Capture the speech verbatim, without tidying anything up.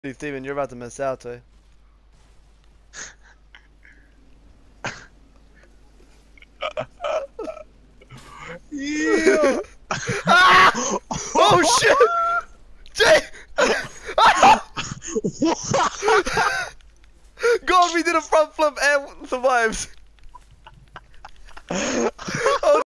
Steven, you're about to miss out, eh? Yeah. Ah! Oh shit! Jay! God, we did a front flip and survives.